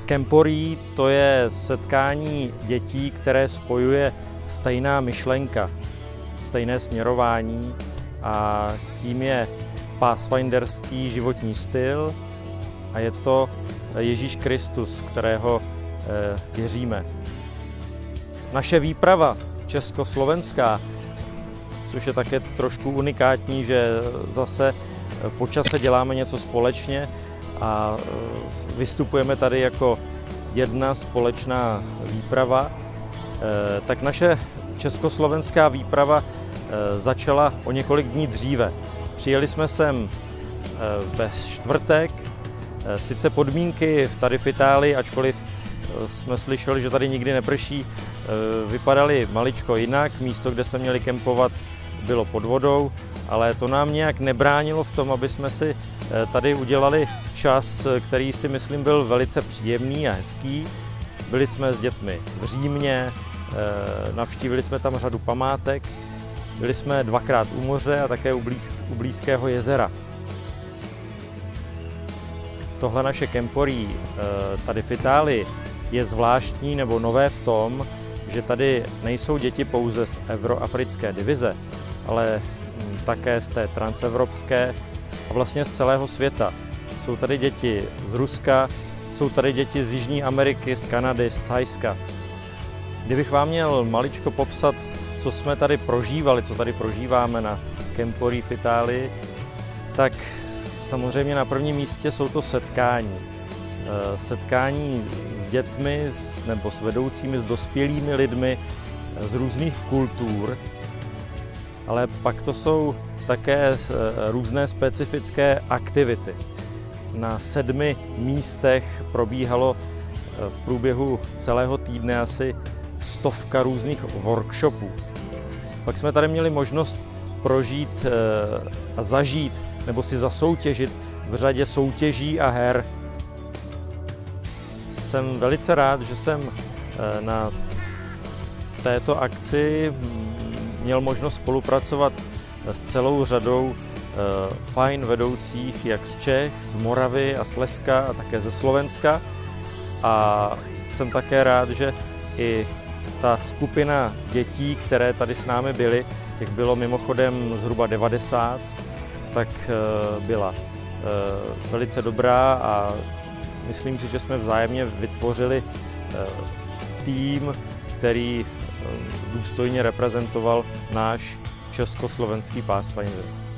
Kemporí to je setkání dětí, které spojuje stejná myšlenka, stejné směrování a tím je pathfinderský životní styl a je to Ježíš Kristus, v kterého věříme. Naše výprava československá, což je také trošku unikátní, že zase po čase děláme něco společně a vystupujeme tady jako jedna společná výprava, tak naše československá výprava začala o několik dní dříve. Přijeli jsme sem ve čtvrtek, sice podmínky tady v Itálii, ačkoliv jsme slyšeli, že tady nikdy neprší, vypadaly maličko jinak. Místo, kde jsme měli kempovat, bylo pod vodou, ale to nám nějak nebránilo v tom, aby jsme si tady udělali čas, který si myslím byl velice příjemný a hezký. Byli jsme s dětmi v Římě, navštívili jsme tam řadu památek, byli jsme dvakrát u moře a také u blízkého jezera. Tohle naše kemporí tady v Itálii je zvláštní nebo nové v tom, že tady nejsou děti pouze z euroafrické divize, ale také z té transevropské a vlastně z celého světa. Jsou tady děti z Ruska, jsou tady děti z Jižní Ameriky, z Kanady, z Thajska. Kdybych vám měl maličko popsat, co jsme tady prožívali, co tady prožíváme na kemporí v Itálii, tak samozřejmě na prvním místě jsou to setkání. Setkání s dětmi nebo s vedoucími, s dospělými lidmi z různých kultur, ale pak to jsou také různé specifické aktivity. Na 7 místech probíhalo v průběhu celého týdne asi 100 různých workshopů. Pak jsme tady měli možnost prožít a zažít nebo si zasoutěžit v řadě soutěží a her. Jsem velice rád, že jsem na této akci měl možnost spolupracovat s celou řadou fajn vedoucích, jak z Čech, z Moravy a Slezska a také ze Slovenska. A jsem také rád, že i ta skupina dětí, které tady s námi byly, těch bylo mimochodem zhruba 90, tak byla velice dobrá a myslím si, že jsme vzájemně vytvořili tým, který důstojně reprezentoval náš československý Pathfinder.